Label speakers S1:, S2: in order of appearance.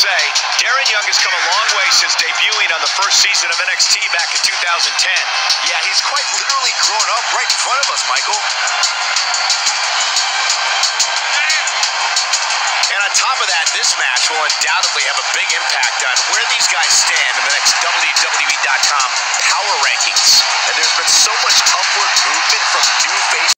S1: say, Darren Young has come a long way since debuting on the first season of NXT back in 2010.
S2: Yeah, he's quite literally grown up right in front of us, Michael. And on top of that, this match will undoubtedly have a big impact on where these guys stand in the next WWE.com power rankings. And there's been so much upward movement from new faces.